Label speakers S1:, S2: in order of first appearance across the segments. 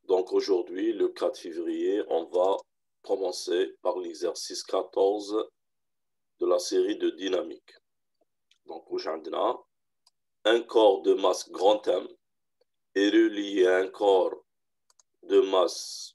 S1: Donc aujourd'hui, le 4 février, on va commencer par l'exercice 14 de la série de dynamique. Donc aujourd'hui, un corps de masse grand M est relié à un corps de masse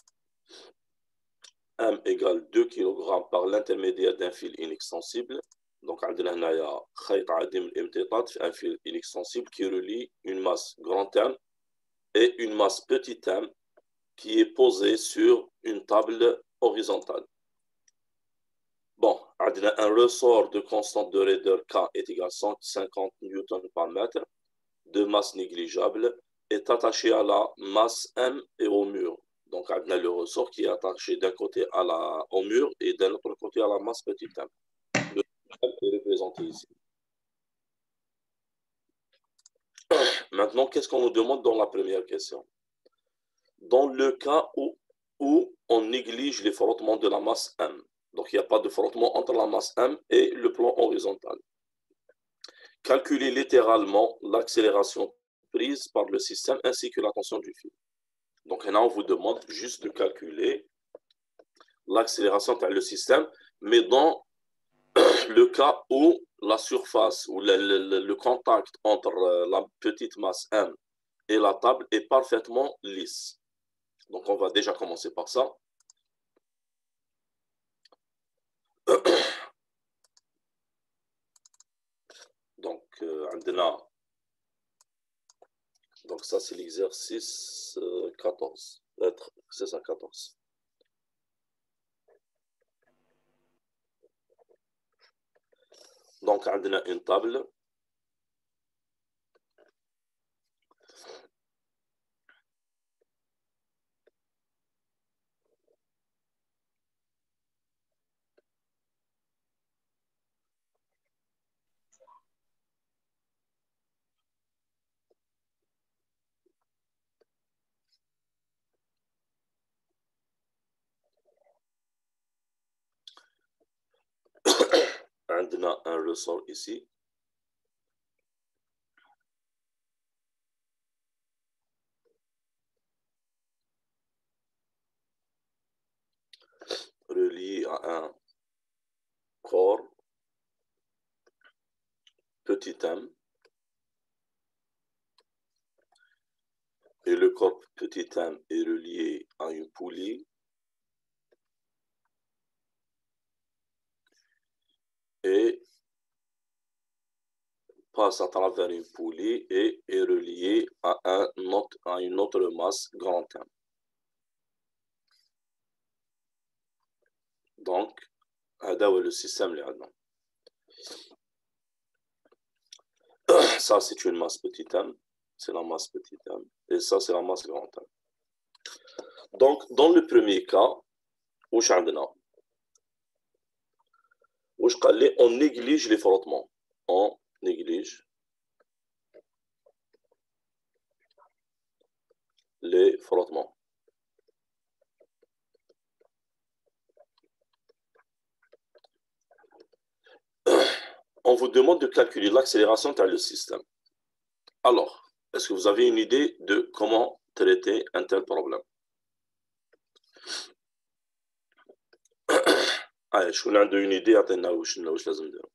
S1: M égale 2 kg par l'intermédiaire d'un fil inextensible. Donc, on a un fil inextensible qui relie une masse grand M et une masse petit m qui est posée sur une table horizontale. Bon, on a un ressort de constante de raideur K est égal à 150 newtons par mètre de masse négligeable est attaché à la masse M et au mur. Donc, on a le ressort qui est attaché d'un côté au mur et d'un autre côté à la masse petit m. Le M est représenté ici. Maintenant, qu'est-ce qu'on nous demande dans la première question? Dans le cas où on néglige les frottements de la masse M, donc il n'y a pas de frottement entre la masse M et le plan horizontal. Calculer littéralement l'accélération prise par le système ainsi que la tension du fil. Donc là, on vous demande juste de calculer l'accélération par le système, mais dans le cas où la surface ou le contact entre la petite masse M et la table est parfaitement lisse. Donc, on va déjà commencer par ça. Donc, donc ça, c'est l'exercice 14. C'est ça, 14. Donc, on a une table. On a un ressort ici. Relié à un corps petit m. Et le corps petit m est relié à une poulie. Et passe à travers une poulie et est relié à une autre masse grand M. Donc, هذا هو le système اللي عندنا. Ça, c'est une masse petit m. C'est la masse petit m. Et ça, c'est la masse grand M. Donc, dans le premier cas, واش عندنا؟ واش قال لي on néglige les frottements. On néglige les frottements. On vous demande de calculer l'accélération dans le système. Alors, est-ce que vous avez une idée de comment traiter un tel problème? شكون عنده une idée عطينا واش لازم نديرو.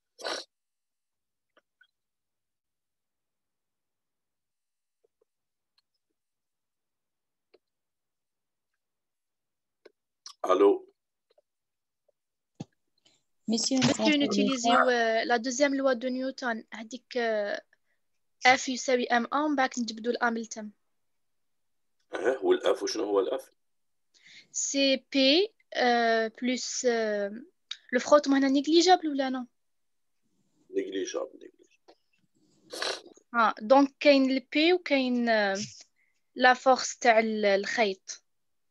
S1: Allô?
S2: Monsieur, on utilise la deuxième loi de Newton. هذيك F يساوي M1 بعد نجبدو الأ من التم.
S1: هو الأف وشنو هو الأف؟
S2: C'est P plus le frottement هنا négligeable ولا non؟
S1: négligeable.
S2: donc كاين ال P وكاين la force تاع الخيط.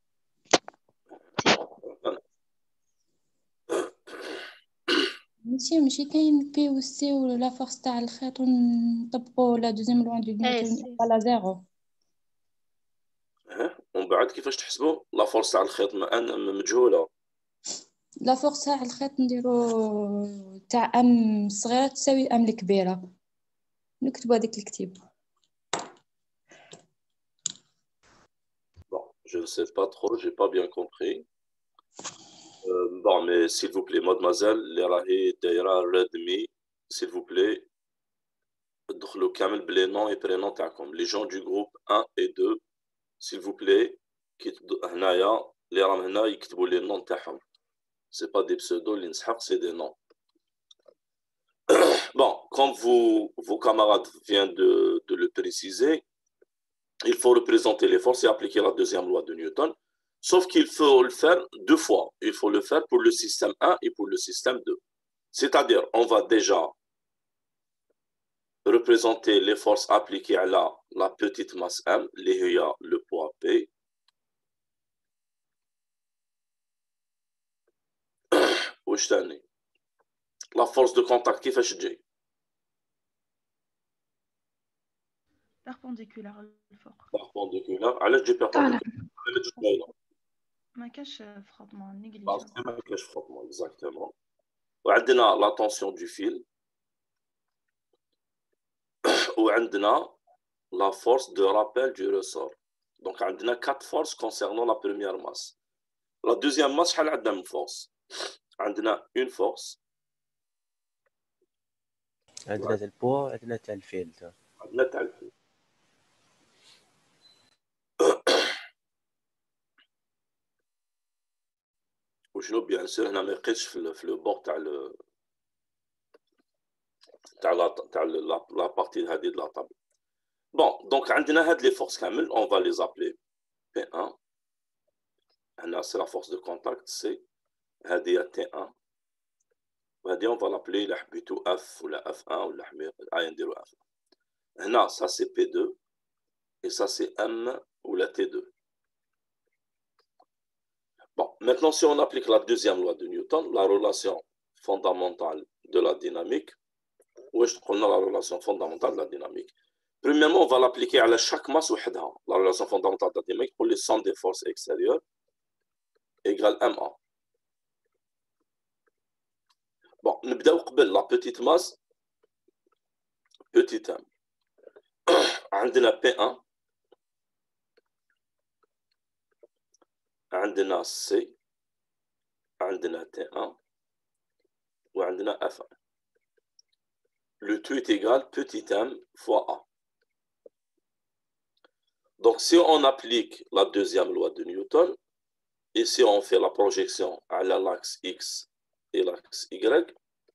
S2: ماشي كاين بي و سي و لا فورس تاع الخيط ونطبقوا لا دوزيام لوا دو نيوتن على زيرو.
S1: ومن بعد كيفاش تحسبوا لا فورس تاع الخيط مجهوله؟
S2: لا فورس تاع الخيط نديرو تاع ام الصغيره تساوي ام الكبيره. نكتبوا هذيك الكتيب.
S1: ne sais pas trop, j'ai pas bien compris. Bon, mais s'il vous plaît, mademoiselle, les rahi daira redmi, s'il vous plaît, دخلوا كامل بلي نون اي برينون تاعكم لي جون دو جروب 1 et 2 s'il vous plaît هنايا اللي راهم هنا يكتبوا لي نون تاعهم سي با دي بسودو اللي نسحق سي دي نون bon comme vos camarades viennent de le préciser il faut représenter les forces et appliquer la deuxième loi de Newton sauf qu'il faut le faire deux fois il faut le faire pour le système 1 et pour le système 2 c'est-à-dire on va déjà représenter les forces appliquées à la petite masse M, le poids P. La force de contact, qui fait chez
S3: perpendiculaire الفوق.
S1: Perpendiculaire. علاش تجي perpendiculaire علاش تجي باينة
S3: ما كاش frottement négligeable.
S1: parce que ما كاش frottement exactement. وعندنا la tension du fil. وعندنا la force de rappel du ressort. Donc عندنا 4 forces concernant la première masse. La deuxième masse شحال عندنا من force. عندنا une force.
S4: عندنا تاع البوا عندنا تاع الفيل
S1: عندنا تاع الفيل. وشنو بيان سور هنا ما يقيسش في لو بور تاع لا بارتي هذه د لا طابل بون دونك عندنا هاد لي فورس كامل اون فا لي زابلي بي 1 هنا سي لا فورس دو كونتاكت سي هذه هي تي 1 وهذه اون فا لابلي لا حبيتو اف ولا اف 1 ولا حبيتو نديرو اف هنا سا سي بي 2 et ça c'est M ou la T2. Bon, maintenant si on applique la deuxième loi de Newton, la relation fondamentale de la dynamique, où est-ce qu'on a la relation fondamentale de la dynamique? Premièrement, on va l'appliquer à chaque masse وحدها. La relation fondamentale de la dynamique pour les somme des forces extérieures égale MA. Bon, نبداو قبل la petite masse, petit m. عندنا P1 عندنا C عندنا T1 وعندنا F1 le tout est égal petit m fois A. Donc si on applique la deuxième loi de Newton et si on fait la projection à l'axe X et l'axe Y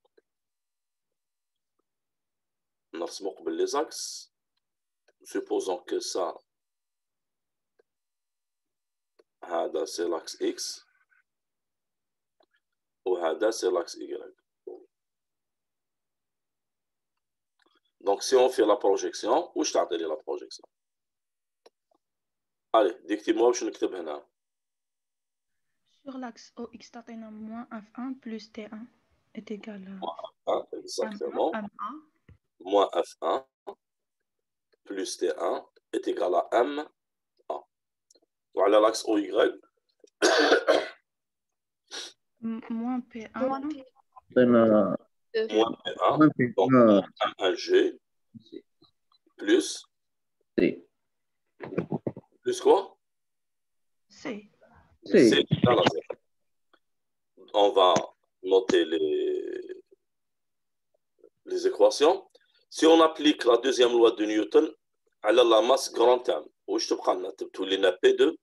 S1: نرسمو قبل les axes supposons que ça هذا c'est l'axe X وهذا c'est l'axe Y. Donc si on fait la projection واش تعطي لي la projection allez ديكتي-moi واش نكتب هنا
S3: Sur l'axe OX تعطينا moins F1 plus T1 est égal
S1: à exactement
S3: MA
S1: moins F1 plus T1 est égal à MA. وعلى l'axe OY
S3: moins P1
S1: moins P1 donc moins M1G plus plus quoi
S3: C.
S1: C'est égal à 0. On va noter les équations. Si on applique la deuxième loi de Newton à la masse grand M, واش تبقى لنا تبتو لنا P2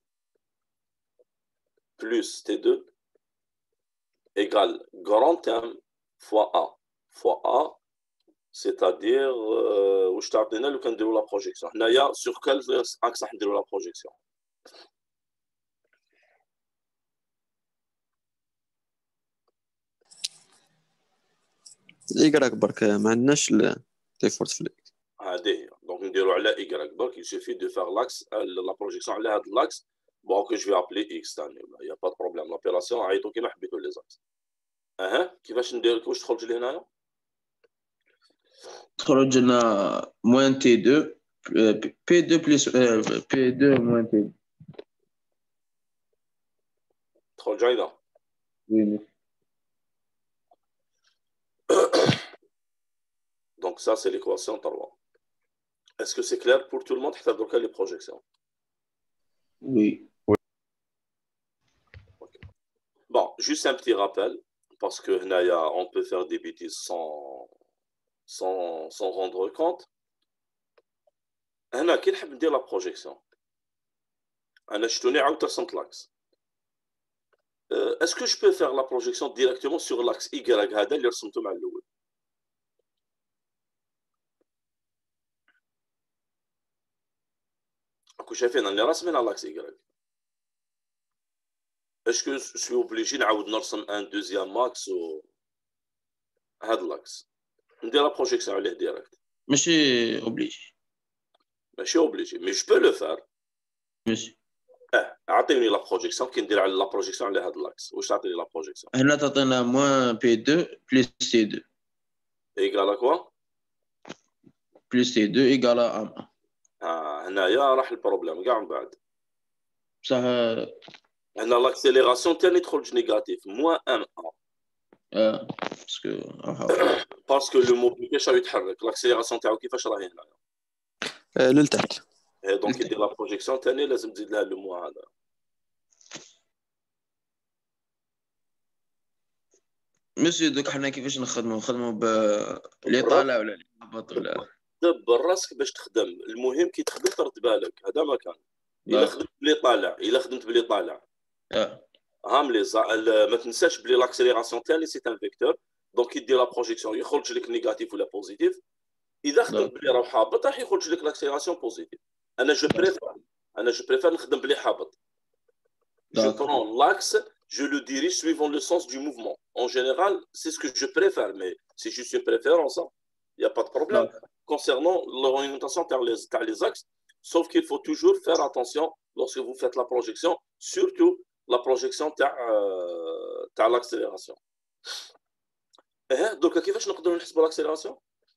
S1: plus T2 égale grand M fois A. Fois A, c'est-à-dire واش تعطينا لو كان نديرو لا بروجيكسيون هنايا sur quel axe راح نديرو لا بروجيكسيون
S5: الإيكغاك برك ما عندناش لي فورس في الإكس.
S1: هذه هي دونك نديرو على Y برك il suffit de faire l'axe la projection على هذا l'axe bon que je vais appeler X ثاني il y a pas de problème l'opération عيطوا كيما حبيتوا لي زاكس كيفاش ندير واش تخرج لي هنايا
S6: تخرج لنا موان تي 2 بي 2 بلس بي 2 موان تي
S1: تخرج هيدا donc ça c'est l'équation 3. Est-ce que c'est clair pour tout le monde حتى دركا les projections
S6: Oui.
S1: Bon, juste un petit rappel, parce que هنايا, on peut faire des bêtises sans rendre compte. هنا كي نحب ندير لا بروجيكسيون انا شتوني عاود رسمت لاكس. Est-ce que je peux faire la projection directement sur l'axe Y هذا اللي رسمته مع الاول؟ راكم شايفين اني راسمين على l'axe Y. Est-ce que je suis obligé نعاود نرسم ان دوزيام ماكس و هذا لاكس ندير لا بروجيكسيون عليه ديريكت؟
S6: ماشي اوبليجي.
S1: ماشي اوبليجي مي جو بو لو فار.
S6: ماشي.
S1: اعطيني لا بروجيكسيون كي ندير على لا بروجيكسيون على هذا لاكس. واش تعطيني لا بروجيكسيون؟
S6: هنا تعطينا موان بي 2 بلس سي 2
S1: ايكال كوا؟
S6: بلس سي 2 ايكال ام 1.
S1: هنايا راح البروبليم كاع من بعد.
S6: بصح
S1: هنا لاكسيليراسيون تاني تخرج نيجاتيف موان ام 1 باسكو لو موبيل كيفاش راه يتحرك لاكسيليراسيون تاعو كيفاش راهي هنايا
S5: للتحت.
S1: دونك يدير لا بروجيكسيون تاني لازم تزيد لها لو موان هذا.
S6: مسيو دوك حنا كيفاش نخدموا اللي طالع ولا اللي هبط ولا
S1: دبر راسك باش تخدم. المهم كي تخدم ترد بالك هذا ما كان. الا خدمت بلي طالع هاملي ما تنساش بلي لاكسيليراسيون تاني سي ان فيكتور دونك يدير لا بروجيكسيون يخرج لك نيجاتيف ولا بوزيتيف. اذا خدمت بلي راه حابط راح يخرج لك لاكسيليراسيون بوزيتيف. انا جو بريفير نخدم بلي حابط. Je prends l'axe, je le dirige suivant le sens du mouvement. En général, c'est ce que je préfère, mais c'est juste une préférence. Il n'y a pas de problème concernant l'orientation par les axes, sauf qu'il faut toujours faire attention lorsque vous faites la projection, surtout la projection par l'accélération. Donc, كيفاش نقدروا نحسبوا l'accélération؟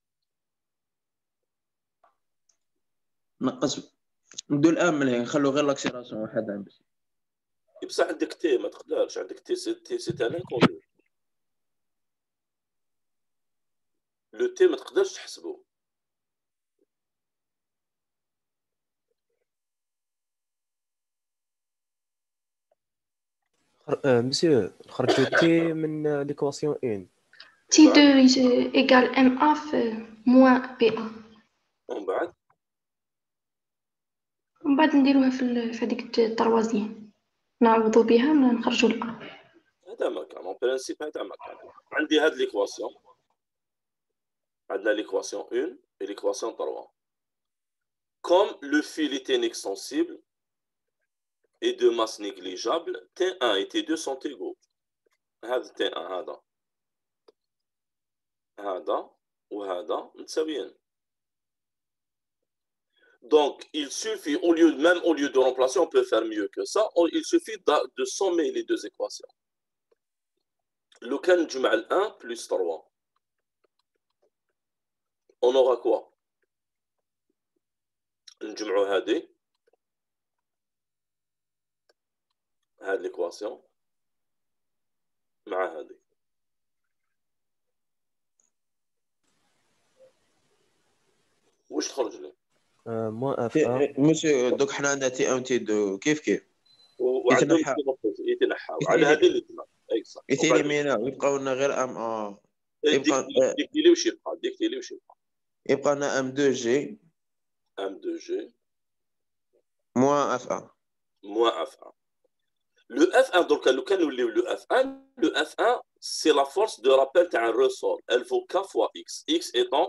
S6: نقصوا ندو الان ملي نخلو غير لاكسيليراسيون وحدها بس.
S1: بصح عندك تي ما تقدرش عندك تي سي تاع انكونو. لو تي ما تقدرش تحسبه.
S4: مسيو نخرجوا تي من ليكواسيون 1.
S3: تي 2 ايكال ام اف موان بي ا. ومن بعد نديروها في هذيك التروازيام نعوضوا بها نخرجوا الأ.
S1: هذا ما كان اون برينسيپ هذا ما كان. عندي هاد ليكواسيون عندنا ليكواسيون 1 et l'équation 3. Comme le fil est inextensible et de masse négligeable, T1 et T2 sont égaux. هذا T1 هذا وهذا متساويين. Donc, il suffit, même au lieu de remplacer, on peut faire mieux que ça. Il suffit de sommer les deux équations. Le cas du mal 1 plus 3. On aura quoi? نجمعوا هذه l'équation مع هذه. واش تخرج لي؟
S4: موان اف 1.
S6: مسيو دوك حنا عندنا تي 1 تي 2 كيف
S1: يتنحاو على هذه اللي تما اي صح
S6: يتيليميناو يبقاو لنا غير ام ا.
S1: ديكتي لي واش
S6: يبقى لنا ام 2 جي موان اف 1
S1: Le F1 donc le F1 c'est la force de rappel d'un ressort. Elle vaut K fois X. X étant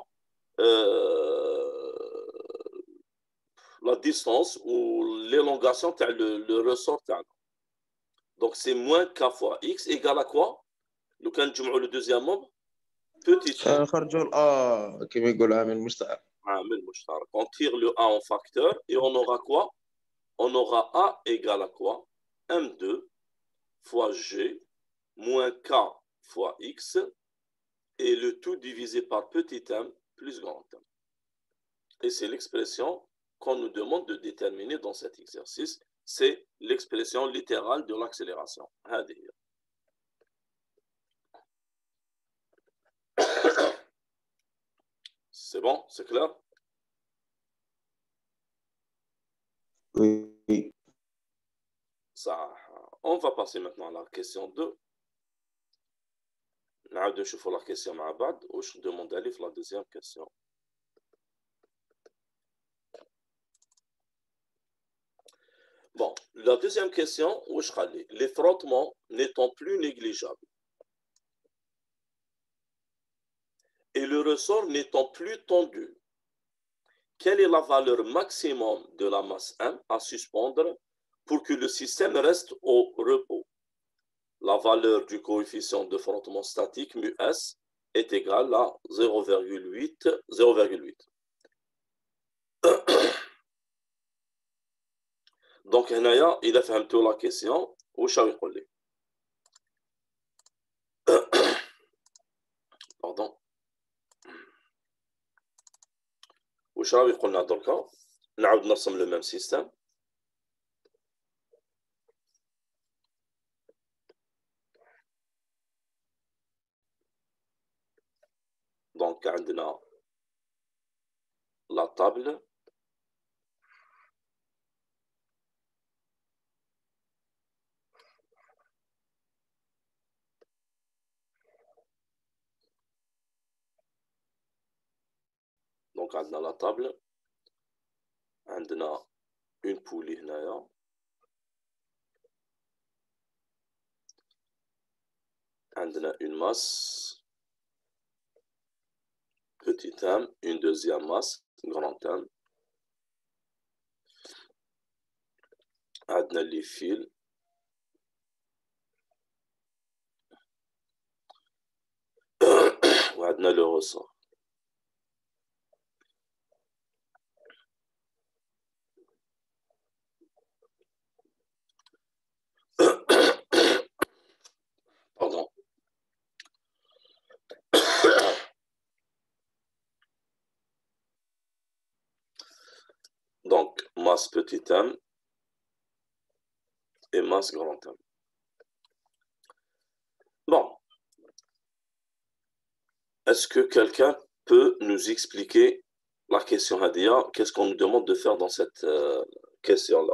S1: la distance ou l'élongation le ressort. Donc c'est moins K fois X égale à quoi? Le deuxième membre petit
S6: خرجوا الأ كما يقول عامل مشترك.
S1: On tire le A en facteur et on aura quoi? On aura A égale à quoi? M2 fois G moins K fois X et le tout divisé par petit m plus grand m. Et c'est l'expression qu'on nous demande de déterminer dans cet exercice. C'est l'expression littérale de l'accélération. C'est bon? C'est clair?
S6: Oui.
S1: Ça. On va passer maintenant à la question 2. نعاود نشوفوا la question مع بعض واش demande عليه في la deuxième question. Bon, la deuxième question, les frottements n'étant plus négligeables et le ressort n'étant plus tendu, quelle est la valeur maximum de la masse M à suspendre pour que le système reste au repos? La valeur du coefficient de frottement statique, μS, est égale à 0,8. Donc, هنايا إذا فهمتوا la question, واش راهو يقول لي؟ Pardon. واش راهو يقول لنا دركا؟ نعاود نرسم لو ميم سيستم. دونك عندنا لا table. Donc, عندنا la table. عندنا une poulie هنايا. عندنا une masse petit m, une deuxième masse grand M. عندنا les fils. وعندنا le ressort. Pardon. Donc, masse petit m et masse grand M. Bon. Est-ce que quelqu'un peut nous expliquer la question Hadia? Qu'est-ce qu'on nous demande de faire dans cette question-là?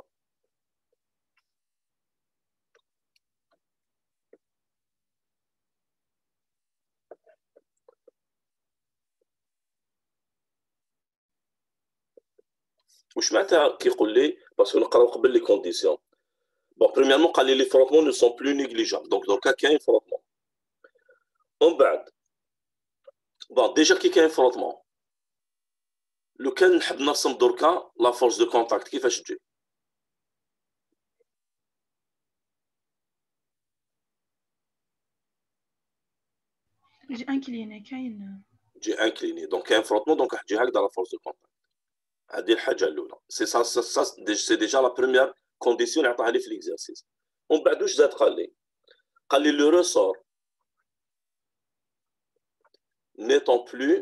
S1: وش معناتها كيقول لي باسكو نقراو قبل لي كونديسيون. بون بريميرمون قال لي لي فروتمون نو سون بلو نيغليجابل دونك دركا كاين فروتمون. ومن بعد بون ديجا كي كاين فروتمون لو كان نحب نرسم دركا لا فورس دو كونتاكت كيفاش تجي؟
S3: تجي انكليني كاين
S1: تجي انكليني دونك كاين فروتمون دونك راح تجي هكذا لا فورس دو كونتاكت. هذه الحاجه الاولى سي سي ديجا لا بروميير كونديسيون اللي عطاها لي في ليكزارسيس. ومن بعد واش زاد قال لي لو ريسور n'étant plus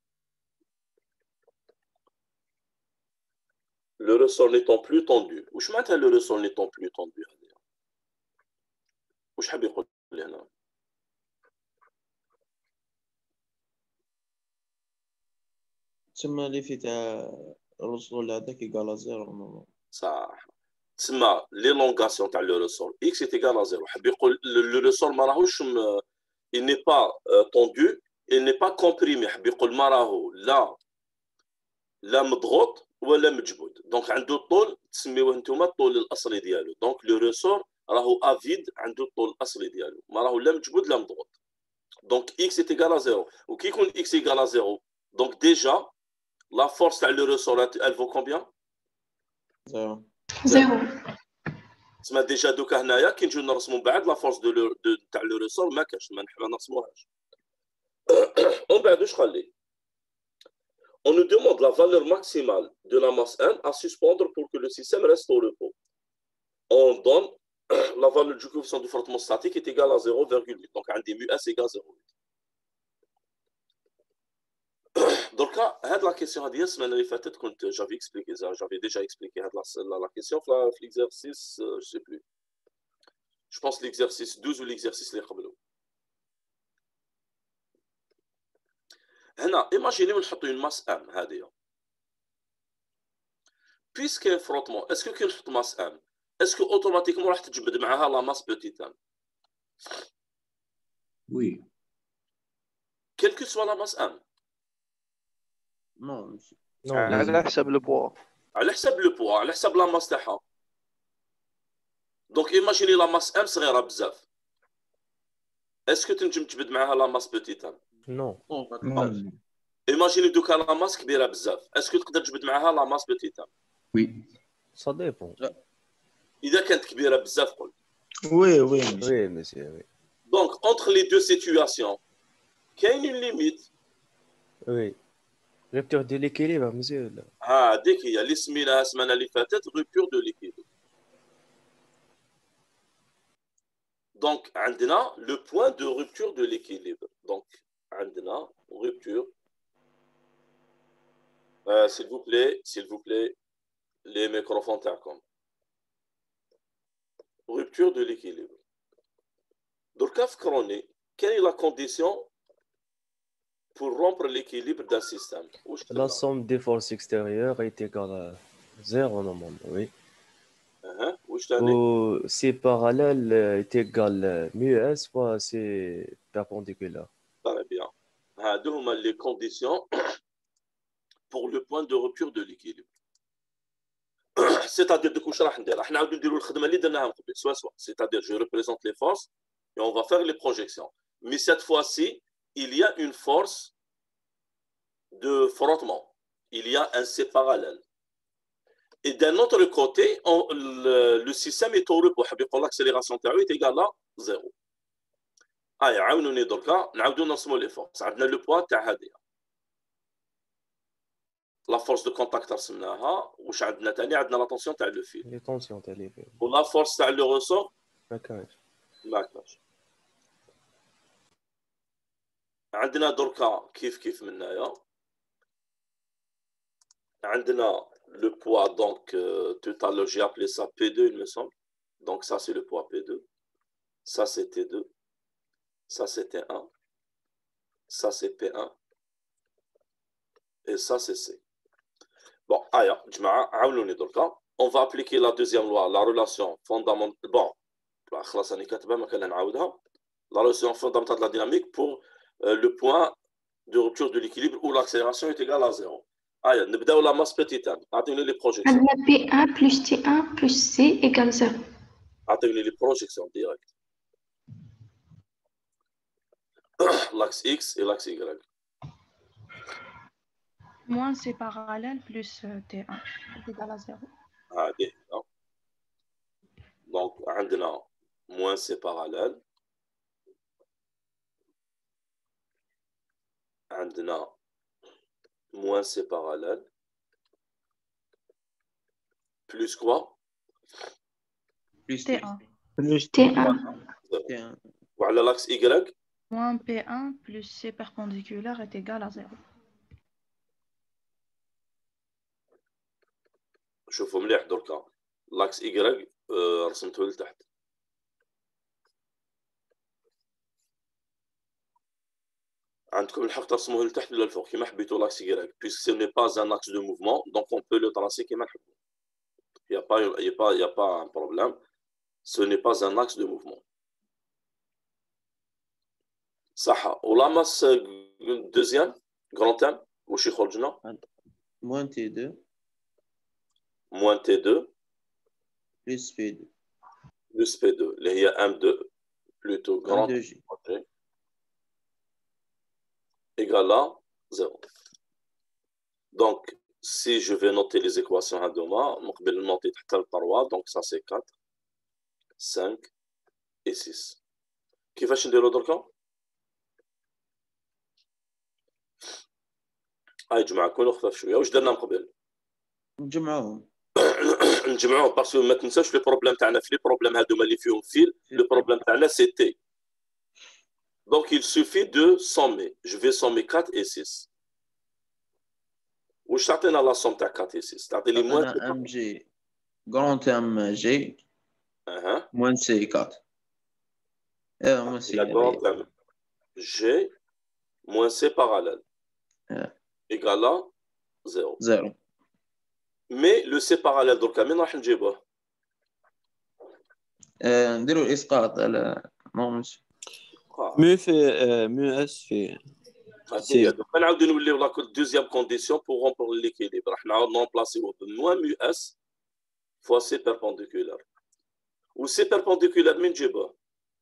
S1: tendu. واش معناتها لو ريسور n'étant plus tendu هذه؟ واش حاب يقول لي هنا؟
S6: تسمى لي في تاع الرسول هذاك ايكال زيرو.
S1: صح. تسمى ليلونغاسيون تاع لو ريسور اكس ايت ايكال ا زيرو. حاب يقول لو ريسور ما راهوش il n'est pas tendu, il n'est pas comprimé. حاب يقول ما راهو لا مضغوط ولا مجبود. دونك عنده الطول تسميوه نتوما الطول الاصلي ديالو. دونك لو ريسور راهو افيد عنده الطول الاصلي ديالو ما راهو لا مجبود لا مضغوط. دونك اكس ايت ايكال ا زيرو. وكي يكون اكس ايكال ا زيرو دونك ديجا لا فورس تاع لو ريسور elle vaut combien؟
S3: زيرو.
S1: تسمى ديجا دوكا هنايا كي نجيو نرسمو من بعد لا فورس تاع لو ريسور ما كاش ما نرسموهاش. ومن بعد واش قال لي؟ On nous demande la valeur maximale de la masse M à suspendre pour que le système reste au repos. On donne la valeur du coefficient de frottement statique est égale à 0,8. Donc, un des μS égale 0,8. Donc, la question هذه السنة اللي فاتت كنت j'avais expliqué ça, j'avais déjà expliqué la question في l'exercice, je sais plus. Je pense l'exercice 12 ou l'exercice اللي قبله. هنا ايماجينيو نحطوا une masse M هذه. Puisqu'il y a un frottement, est-ce que كي نحط masse M est-ce que automatiquement راح تجبد معها la masse petit m?
S6: Oui.
S1: Quelle que soit la masse m.
S6: Non.
S4: Non,
S7: على حسب البوا.
S1: على حسب le poids, على حسب la masse تاعها. Donc imaginez la masse m صغيرة بزاف. Est-ce que تنجم تجبد معها la masse petit m?
S4: non.
S6: Non.
S1: Imaginez دوكا la masse كبيرة بزاف. Est-ce que تقدر تجبد معها la masse petit m?
S6: Oui.
S4: Ça dépend.
S1: إذا كانت كبيرة بزاف قلت.
S6: Oui, oui.
S4: Oui, monsieur. Oui.
S1: Donc entre les deux situations, كاين une limite.
S4: Oui. Rupture de l'équilibre, monsieur. Là.
S1: هذيك هي اللي سميناها السمانة اللي فاتت rupture de l'équilibre. Donc عندنا le point de rupture de l'équilibre. Donc عندنا rupture. s'il vous plaît, les microphones تاعكم. Rupture de l'équilibre. دركا فكروني كاين la condition pour rompre l'équilibre d'un système.
S4: La somme des forces extérieures est égale à 0 normalement, oui. Ou C parallèle est égal à μs fois C perpendiculaire.
S1: Très bien. هادو هما les conditions pour le point de rupture de l'équilibre. C'est-à-dire de واش راح ندير؟ راح نعاودو نديرو الخدمه اللي درناها من قبل سوا. C'est-à-dire je représente les forces et on va faire les projections. Mais cette fois-ci, il y a une force de frottement. Il y a un C parallèle. Et d'un autre côté, le système est au repos. L'accélération est égale à 0. عاونوني دركا نعاودو نرسمو لي فورس. عندنا لو بوا تاع هذه. لا فورس دو كونتاكت رسمناها. واش عندنا ثاني؟ عندنا لا طونسيون تاع لو فيل.
S4: لي طونسيون تاع لي فيل.
S1: ولا فورس تاع لو ريسور
S4: ما كانش.
S1: ما كانش. عندنا دركا كيف من هنايا. عندنا le poids, donc tout à l'heure j'ai appelé ça P2, il me semble. Donc ça c'est le poids P2. Ça c'est T2. Ça c'est T1. Ça c'est P1. Et ça c'est C. Bon, on va appliquer la deuxième loi, la relation fondamentale. Bon, la relation fondamentale de la dynamique pour le point de rupture de l'équilibre où l'accélération est égale à 0. نبداو la masse petite m. اعطيوني les projections.
S3: عندنا P1 plus T1 plus C égale 0.
S1: اعطيوني les projections direct. L'axe X et l'axe Y.
S2: Moins C parallèle plus T1 égale à 0.
S1: Donc عندنا moins C parallèle. عندنا moins C parallèle, plus quoi?
S6: Plus
S2: T1.
S6: Plus
S3: T1.
S1: Voilà l'axe Y.
S2: Moins P1 plus C perpendiculaire est égal à 0.
S1: شوفوا مليح دركا. l'axe Y رسمته لتحت. عندكم الحق ترسموه لتحت ولا لفوق كيما حبيتوا l'axe Y. Puisque ce n'est pas un axe de mouvement, donc on peut le tracer كيما نحبوا. Il n'y a pas un problème. Ce n'est pas un axe de mouvement. صح. ولا masse deuxième grand M واش يخرج لنا؟
S6: moins T2
S1: moins T2
S6: plus P2
S1: plus P2 اللي هي M2 plutôt grand
S6: M2G
S1: égale à 0. Donc, si je vais noter les équations à deux mois, je vais noter 3, donc ça c'est 4, 5 et 6. كيفاش نديرو دركا؟ هاي جماعة كونوا خفاف شوية. واش درنا من قبل؟
S6: نجمعوهم
S1: نجمعوهم باسكو ما تنساوش لي بروبليم تاعنا في لي بروبليم هادوما اللي فيهم فيل لو بروبليم تاعنا سي تي. Donc, il suffit de sommer. Je vais sommer 4 et 6. Où je la somme de 4 et 6. C'est-à-dire les moins.
S6: MG, grand M G, moins C 4. Moins C.
S1: La grande M G, moins C parallèle. Égale à 0.
S6: 0.
S1: Mais le C parallèle, donc, on va le
S6: نديروا الاسقاط على نورمال.
S5: مو في مو اس في
S1: هي دوك نعاودو نوليو لا دوزيام كونديسيون بور رومبور ليكيليبر. راح نعاود نومبلاسيو بموان مو اس فوا سي بيربونديكولار. و سي بيربونديكولار من نجيبوه؟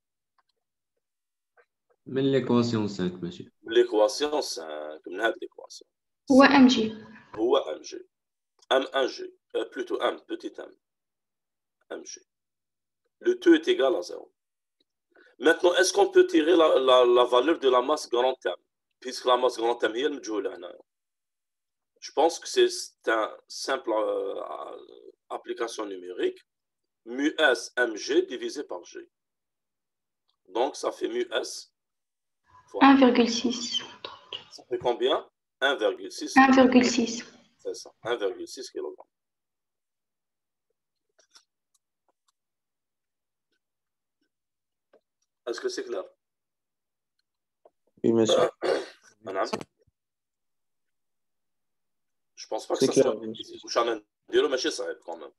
S7: من ليكواسيون 5 ماشي
S1: من ليكواسيون 5. من هاد ليكواسيون
S3: هو ام جي.
S1: هو ام جي ام ان جي بلوتو ام بوتيت ام ام جي. Le 2 est égal à 0. Maintenant, est-ce qu'on peut tirer la valeur de la masse grand M, puisque la masse grand M est le majhoul هنا. Je pense que c'est une simple application numérique. Mu S mg divisé par g. Donc, ça fait mu S fois
S3: 1,6.
S1: ça fait combien? 1,6.
S3: 1,6.
S1: C'est ça, 1,6 kg. Est-ce que c'est clair?
S6: Oui, monsieur.
S1: Je pense pas que ça soit difficile. Mais c'est quand même.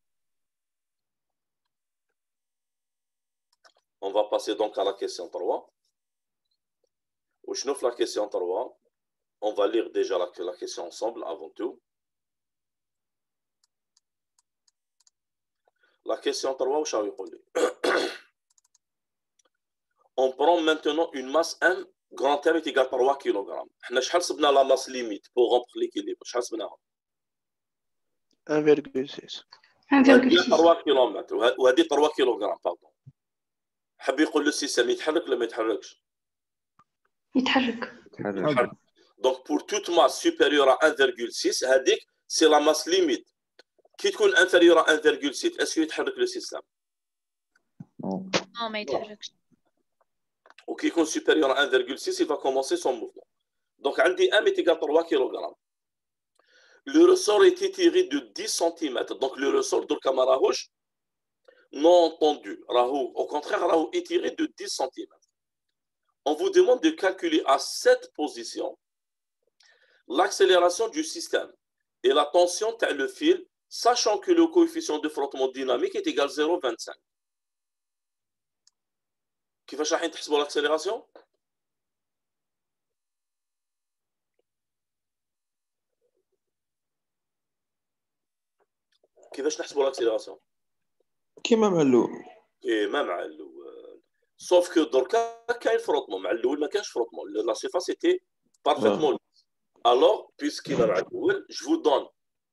S1: On va passer donc à la question 3. Ou je la question 3. On va lire déjà la question ensemble avant tout. La question 3, où on prend maintenant une masse M, grand M est égal à 3 kg. Nous avons la masse limite pour remplir l'équilibre. Nous avons
S8: 1,6.
S1: 3 km. وهذه 3 kg pardon. حاب يقول له السيستم يتحرك ولا ما يتحركش؟
S3: يتحرك.
S1: Donc pour toute masse supérieure à 1,6 هذيك c'est la masse limite. كي تكون inférieure à 1,6 est-ce qu'il يتحرك le système؟
S2: Non, ما يتحركش.
S1: Ou qui est supérieur à 1,6, il va commencer son mouvement. Donc, عندي M est égal à 3 kg. Le ressort est étiré de 10 cm. Donc, le ressort de Kamara Rouge, non entendu. Au contraire, Rahou étiré de 10 cm. On vous demande de calculer à cette position l'accélération du système et la tension tel le fil, sachant que le coefficient de frottement dynamique est égal à 0,25. كيفاش راح تحسبوا l'accélération؟ كيفاش نحسبوا l'accélération؟
S6: كيما مع الاول.
S1: كيما مع الاول. sauf que دركا كاين فروتمون، مع الاول ما كانش فروتمون. La surface était parfaitement lisse. Alors, puisqu'il m'a الاول, je vous donne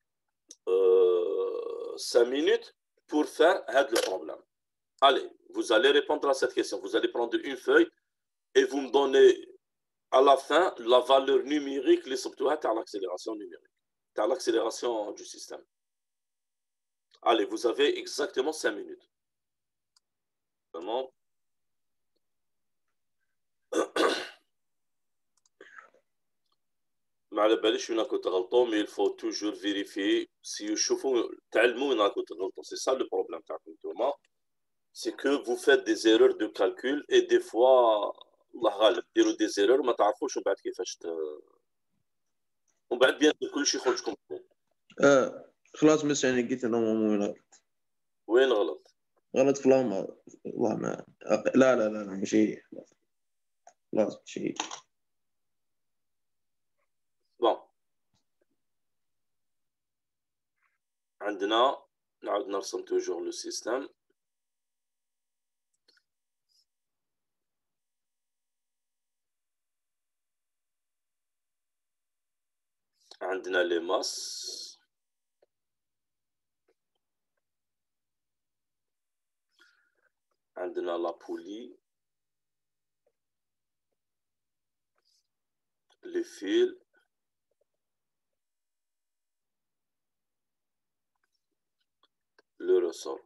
S1: 5 minutes pour faire le problème. Allez, vous allez répondre à cette question. Vous allez prendre une feuille et vous me donnez à la fin la valeur numérique, les subtouhats à l'accélération numérique, à l'accélération du système. Allez, vous avez exactement 5 minutes. Vraiment. ما باليش وين راكم تغلطوا, mais il faut toujours vérifier si يشوفوا تعلموا وين راكم تغلطوا. C'est ça le problème تاعكم نتوما. C'est que vous faites des erreurs de calcul et des fois الله غالب ديروا des erreurs ما تعرفوش ومن بعد كيفاش ومن بعد بيان كل شيء يخرج لكم.
S6: خلاص بس يعني قلت انا
S1: وين غلط؟
S6: غلط في والله ما لا ماشي خلاص ماشي.
S1: بون عندنا نعاود نرسم توجور لو سيستم. عندنا لي ماس, عندنا لا بولي, لي فيل, le ressort.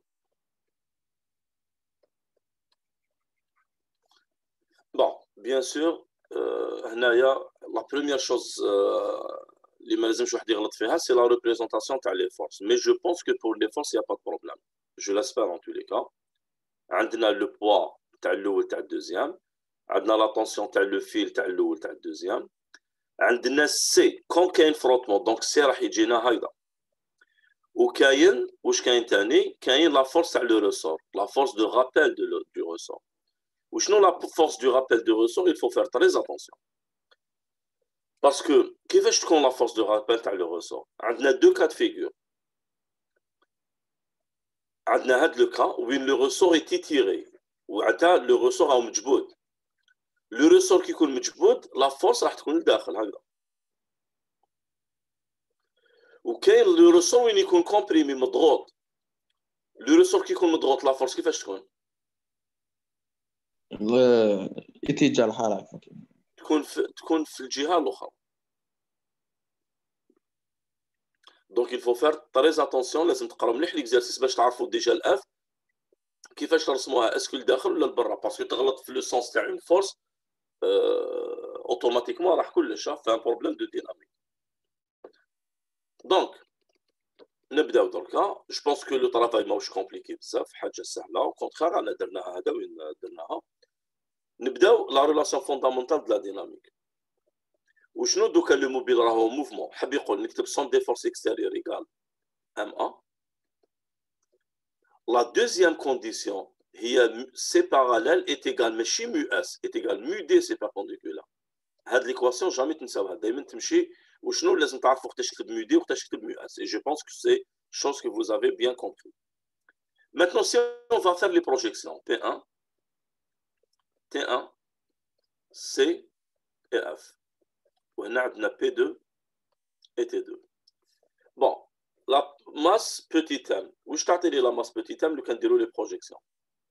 S1: Bon, bien sûr, la première chose اللي ما لازمش واحد يغلط فيها c'est la représentation تاع les forces. Mais je pense que pour les forces il n'y a pas de problème. Je l'espère en tous les cas. عندنا le poids تاع الاول تاع الدوزيام, عندنا la tension تاع le fil تاع الاول تاع الدوزيام, عندنا C كون كاين frottement, donc C راح يجينا هيدا. وكاين واش كاين ثاني كاين لا فورس تاع لو ريسور لا فورس دو رابيل دو ريسور وشنو لا فورس دو رابيل دو ريسور il faut faire très attention parce que كيفاش تكون لا فورس دو رابيل تاع لو ريسور عندنا دو كات فيغور عندنا هاد لو كا وين لو ريسور اي تيري وعندها لو ريسور راهو مجبود لو ريسور كي يكون مجبود لا فورس راح تكون لداخل هكذا وكاين لو ريسور وين يكون كومبريمي مضغوط لو ريسور كي يكون مضغوط لا فورس كيفاش تكون
S6: اتجاه الحركه
S1: تكون في الجهه الاخرى دونك il faut faire très attention لازم تقراو مليح ليكزارسيس باش تعرفوا ديجا الاف كيفاش ترسموها اسكو لداخل ولا لبرا باسكو تغلط في لو سونس تاع اون فورس اوتوماتيكمون راح كلش في ان بروبليم دو ديناميك دونك نبداو دركا جو بونس كو لو طرافاي ماهوش كومبليكي بزاف حاجه سهله او كونترير انا درناها هذا وين درناها نبداو لا ريلاسيون فوندامونتال دو لا ديناميك وشنو دوكا لو موبيل راهو موفمون حاب يقول نكتب سون دي فورس اكستيريور ايغال ام ا لا دوزيام كونديسيون هي سي باراليل ايت ايغال ماشي مو اس ايت ايغال مو دي سي بيربونديكولار هاد ليكواسيون جامي تنساوها دائما تمشي وشنو لازم تعرفوا وقتاش تكتب مو دي وقتاش تكتب مو اس et je pense que c'est chose que vous avez bien compris maintenant si on va faire les projections T1 T1 C et F وهنا عندنا P2 et T2 bon la masse petit m واش تعطي لي la masse petit m لو كنديروا les projections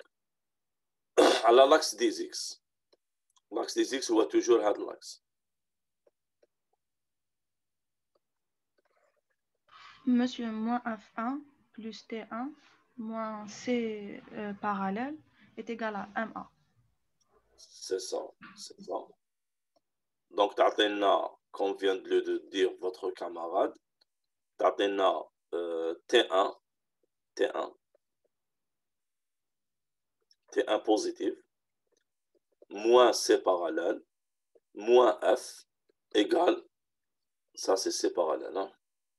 S1: على l'axe des x l'axe des x هو toujours هذا l'axe
S8: Monsieur, moins F1 plus T1 moins C parallèle est égal à MA.
S1: C'est ça, c'est ça. Donc, t'as comme vient de le dire votre camarade, t'as T1, T1, T1 positif, moins C parallèle, moins F égale, ça c'est C parallèle, hein?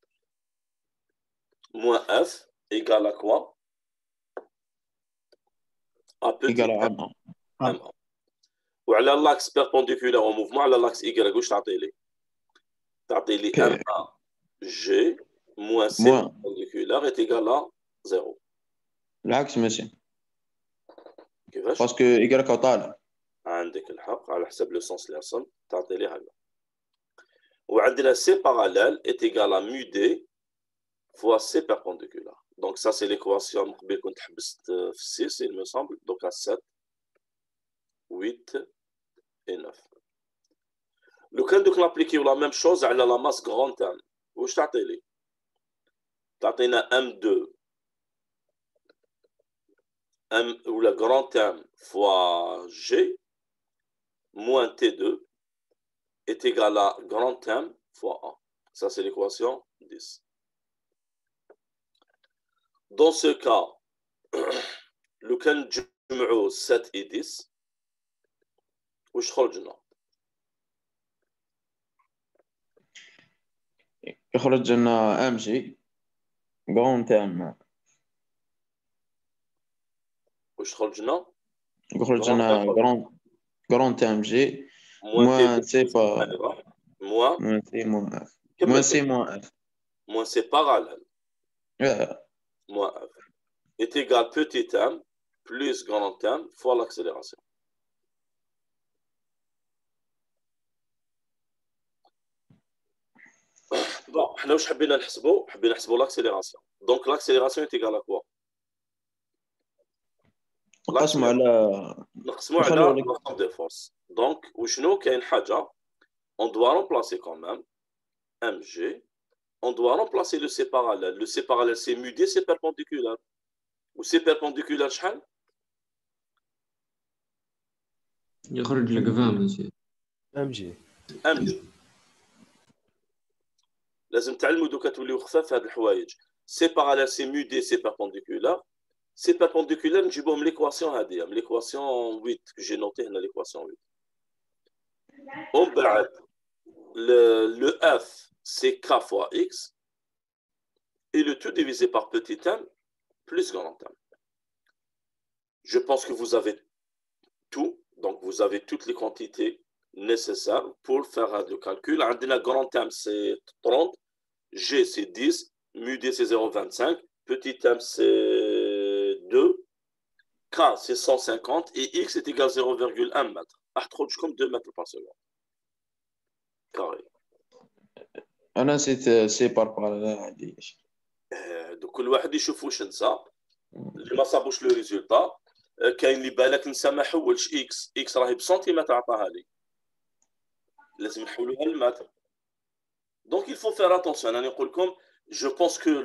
S1: Moins F égale à quoi? À petit
S6: égal à
S1: m.
S6: M1.
S1: وعلى l'axe perpendiculaire au mouvement على l'axe Y واش تعطي لي؟ تعطي لي M1 G moins C perpendiculaire est égal à 0.
S6: العكس ماشي
S1: كيفاش؟
S6: باسكو Y طالع
S1: عندك الحق على حسب لو سونس اللي رسم تعطي لي هذا وعندنا C parallèle est égal à mu D fois C perpendiculaire. Donc ça c'est l'équation من قبل كنت حبست في 6 il me semble donc à 7 8 et 9. لو كان دوك نابليكيو لا ميم شوز على لا ماس غران تام واش تعطي لي؟ تعطينا M2 M ولا غران تام فوا G moins T2 est égal à grand M fois 1. Ça c'est l'équation 10. Dans ce cas, لو كان نجمعوا 7 et 10 واش خرج لنا؟
S6: يخرج لنا ام جي غون تام
S1: واش خرج لنا؟
S6: يخرج لنا غون تام جي موان سي موان سي موان اف موان سي موان اف
S1: موان سي parallèle moins F est égal petit m plus grand m fois l'accélération. Bon, حنا واش حبينا نحسبوا؟ حبينا نحسبوا l'accélération. Donc l'accélération est égale à quoi؟
S6: نقسموا على
S1: l'ensemble des forces. Donc وشنو كاين حاجه on doit remplacer quand même mg on doit remplacer le C parallèle. Le C parallèle, c'est mu D, c'est perpendiculaire. Ou c'est perpendiculaire, شحال؟
S7: يخرج لك 20 monsieur.
S1: MG. لازم تعلموا دوكا توليو خفاف هاد الحوايج. C parallèle, c'est mu D, c'est perpendiculaire. C'est perpendiculaire, نجيبوهم l'équation هذه, l'équation 8 que j'ai noté هنا l'équation 8. ومن بعد le F c'est K fois X et le tout divisé par petit m plus grand m. Je pense que vous avez tout, donc vous avez toutes les quantités nécessaires pour faire le calcul. Le grand m c'est 30, G c'est 10, mu D c'est 0,25, petit m c'est 2, K c'est 150 et X est égal à 0,1 mètre. comme 2 mètres par seconde. Carré.
S6: انا سي بار عندي.
S1: دوك كل واحد يشوف واش نسى اللي ما صابوش لو ريزولتا. كاين اللي بالك نسى ما حولش اكس راهي بسنتيمتر عطاها لي لازم نحولوها للمتر. دونك il faut faire attention. انا نقول لكم جو بونس كو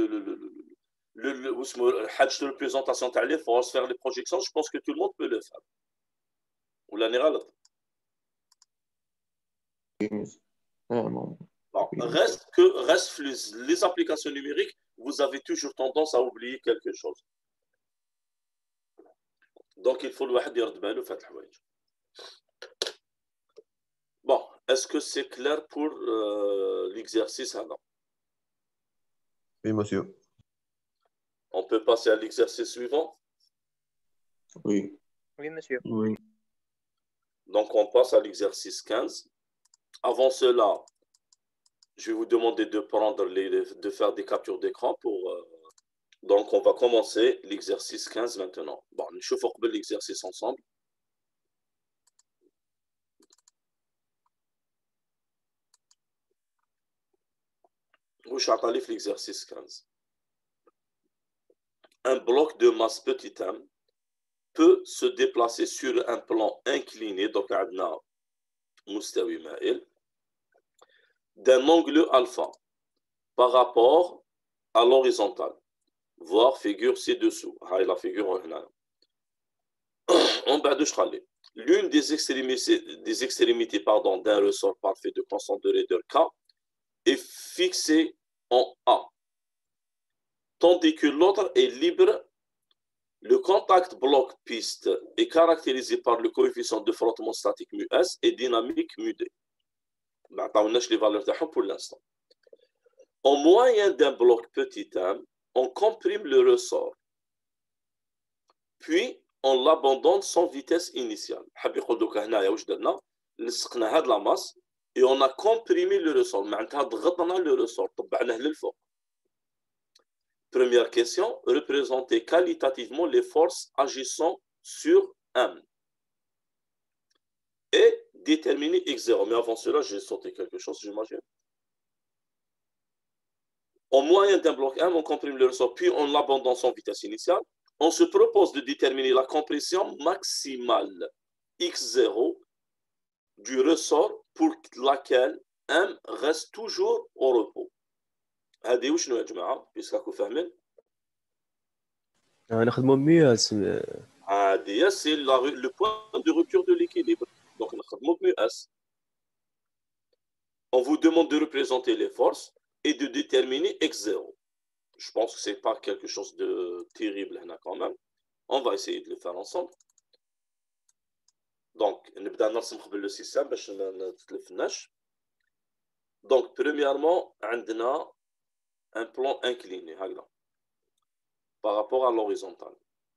S1: حاجه البريزونطاسيون تاع لي فورس فير لي بروجيكسيون جو بونس كو تو الموند بو لو فير ولا راني غلط. Reste les applications numériques, vous avez toujours tendance à oublier quelque chose. Donc, il faut le واحد يرد باله في هاد الحوايج. Bon, est-ce que c'est clair pour l'exercice هذا?
S9: Oui, monsieur.
S1: On peut passer à l'exercice suivant?
S6: Oui.
S10: Oui, monsieur.
S7: Oui.
S1: Donc, on passe à l'exercice 15. Avant cela, je vais vous demander de faire des captures d'écran pour... donc, on va commencer l'exercice 15 maintenant. Bon, nous chauffons l'exercice ensemble. Où je l'exercice 15. Un bloc de masse petit m peut se déplacer sur un plan incliné, donc d'un angle alpha par rapport à l'horizontale. Voir figure ci-dessous. La figure en bas de l'une des extrémités d'un ressort parfait de constante de raideur K est fixée en A, tandis que l'autre est libre. Le contact bloc-piste est caractérisé par le coefficient de frottement statique μS et dynamique μD. On a les valeurs pour l'instant. En moyen d'un bloc petit m, on comprime le ressort, puis on l'abandonne sans vitesse initiale. La masse et on a comprimé le ressort. Le ressort. Première question, représenter qualitativement les forces agissant sur M et déterminer x0. Mais avant cela, j'ai sauté quelque chose, j'imagine. En moyen d'un bloc M, on comprime le ressort, puis on l'abandonne sans vitesse initiale. On se propose de déterminer la compression maximale x0 du ressort pour laquelle M reste toujours au repos. هذه وشنو يا جماعه بيسكاكو فاهمين
S4: نخدموا ميوس
S1: هذه سي لو بوين دو rupture de l'équilibre donc نخدموا ميوس. On vous demande de représenter les forces et de déterminer x0. Je pense que c'est pas quelque chose de terrible là quand même. On va essayer de le faire ensemble. Donc نبدا نرسم قبل le système باش ما نتلفناش. Donc premièrement عندنا un plan incliné par rapport à l'horizontale.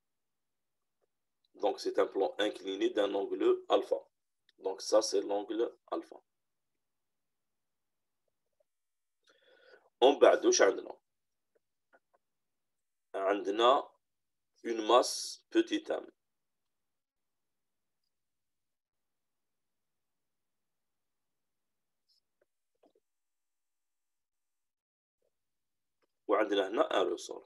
S1: Donc c'est un plan incliné d'un angle alpha. Donc ça c'est l'angle alpha. En bas de عندنا une masse petit m. وعندنا هنا un ressort.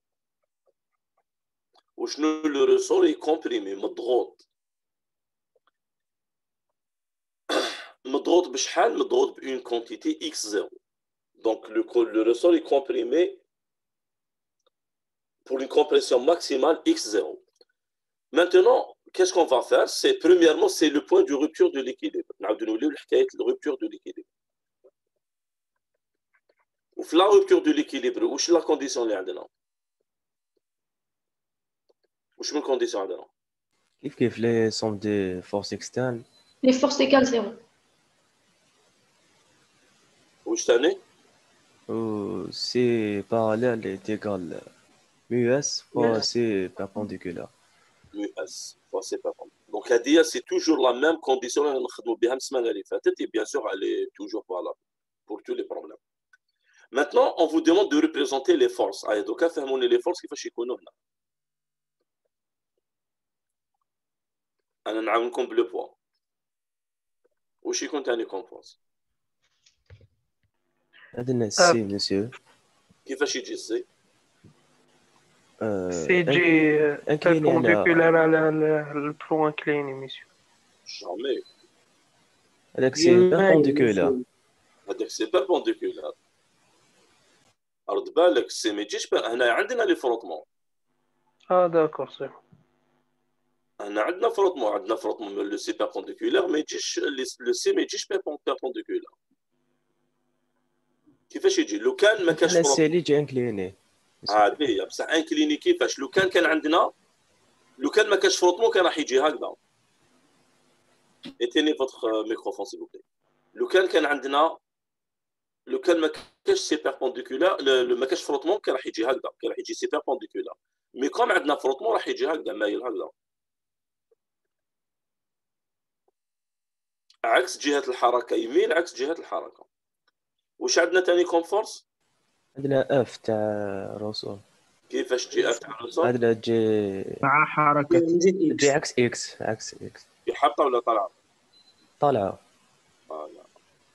S1: وشنو le ressort est comprimé مضغوط. مضغوط بشحال؟ مضغوط بune quantité x0. Donc le ressort est comprimé pour une compression maximale x0. Maintenant, qu'est-ce qu'on va faire? Premièrement, c'est le point de rupture de l'équilibre. نعاودو نوليو لحكاية rupture de l'équilibre. وفي la rupture de l'équilibre واش la condition اللي عندنا؟ واش من condition عندنا؟
S4: كيف les somme des forces externes
S3: Les forces égales 0.
S1: واش ثاني؟
S4: Ou C parallèle est égal mu S fois C perpendiculaire.
S1: Mu S fois C perpendiculaire. Donc, la c'est toujours la même condition que nous avons fait. Et bien sûr, elle est toujours valable pour tous les problèmes. Maintenant, on vous demande de représenter les forces. Donc, فهموني les forces كيفاش يكونوا هنا. أنا نعاونكم بلو بوا. واش يكون ثاني كوم فورس؟
S4: عندنا سي مسيو.
S1: كيفاش يجي السي؟
S10: سي جي perpendiculaire على البلون انكليني مسيو.
S1: جامي.
S4: هذاك سي perpendiculaire.
S1: هذاك سي perpendiculaire. رد بالك سي ما يجيش هنا عندنا لي فروتمون.
S10: داكور سي.
S1: هنا عندنا فروتمون من لو سي perpendiculaire ما يجيش لو سي ما يجيش perpendiculaire. كيفاش يجي؟ لو كان ما كانش
S4: فروتمون. السي اللي يجي انكليني.
S1: هذه هي بصح انكليني كيفاش؟ لو كان عندنا لو كان ما كانش فروتمون كان راح يجي هكذا. ايتيني فوتر ميكروفون سي بوكلي. لو كان عندنا لو كان ما كانش سي بيربونديكولار ما كانش فروتمون كان راح يجي هكذا كان راح يجي سي بيربونديكولار مي كوم عندنا فروتمون راح يجي هكذا مايل هكذا عكس جهة الحركة يمين عكس جهة الحركة. واش عندنا ثاني كوم فورس؟
S4: عندنا اف تاع روسو.
S1: كيفاش تجي اف تاع روسو؟
S4: عندنا جي
S11: مع حركة
S4: جي عكس اكس عكس اكس.
S1: حاطة ولا طالعة؟
S4: طالعة.
S1: لا.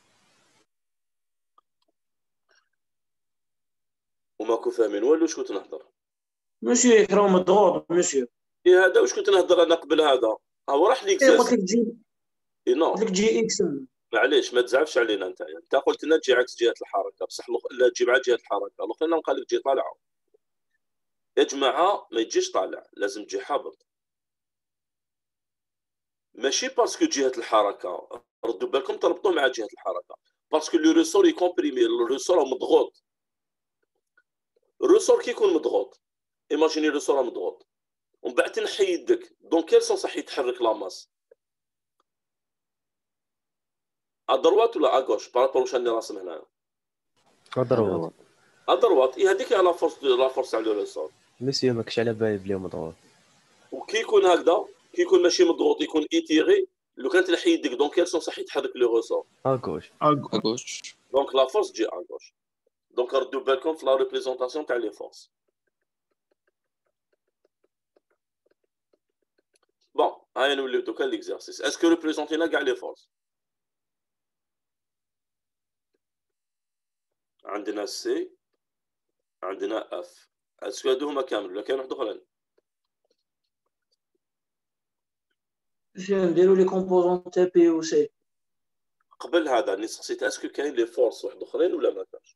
S1: وماكو فاهمين والو واش كنت نهضر.
S11: مسيو يكرهو مضغوط مسيو.
S1: ايه هذا واش كنت نهضر انا قبل هذا هو راح ليك
S11: قلت لك جي
S1: نو
S11: قلت لك جي اكس. معليش
S1: ما تزعفش علينا انت قلت لنا تجي عكس جهه الحركه بصح لا تجي مع جهه الحركه الاخرين قال لك تجي طالعه. يا جماعه ما يجيش طالع لازم تجي حابط ماشي باسكو جهه الحركه ردوا بالكم تربطوا مع جهه الحركه باسكو لو ريسور يكومبريمي الريسور مضغوط. الريسور كي يكون مضغوط ايماجيني الريسور مضغوط ومن بعد تنحي يدك دونك كيل سون صح يتحرك لاماس ادروات ولا اغوش بارابور واش راني راسم هنايا ادروات اي هذيك لا فورس على الريسور
S4: مسيو ماكش على بالي بلي مضغوط
S1: وكي يكون هكذا كي يكون ماشي مضغوط يكون ايتيغي لو كانت تنحي يدك دونك كيل سون صح يتحرك لو ريسور
S4: اغوش
S1: دونك لا فورس تجي اغوش. دونك ردوا بالكم في لا ريبريزونطاسيون تاع لي فورس. بون هاي نوليو دوكا ليكزارسيس اسكو ريبريزونتينا كاع لي فورس. عندنا سي عندنا اف اسكو هادو هما كامل ولا كاين واحد اخرين؟
S11: نديرو لي كومبوزون تاع بي و سي.
S1: قبل هذا نسيت اسكو كاين لي فورس واحد اخرين ولا ما كانش؟